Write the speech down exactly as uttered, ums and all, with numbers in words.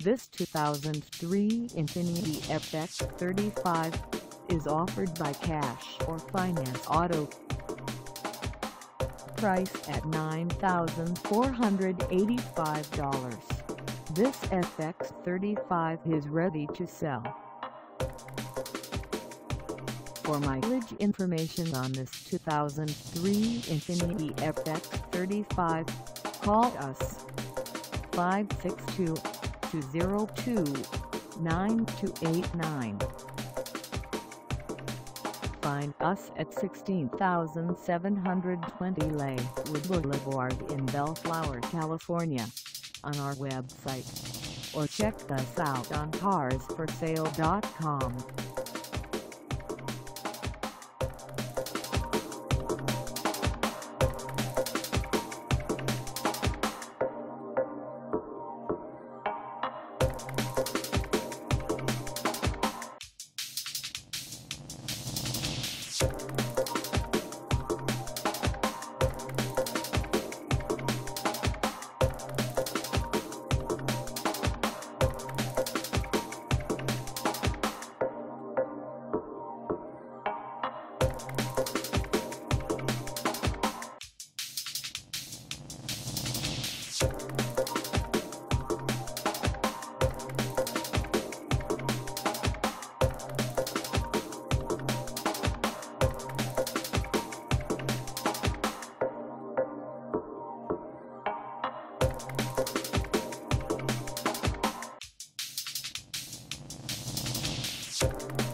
This two thousand three Infiniti F X thirty-five is offered by Cash or Finance Auto. Priced at nine thousand four hundred eighty-five dollars, this F X thirty-five is ready to sell. For mileage information on this two thousand three Infiniti F X thirty-five, call us five six two, two zero two, nine two eight nine. Find us at sixteen thousand seven hundred twenty Lakewood Boulevard in Bellflower, California, on our website, or check us out on cars for sale dot com. You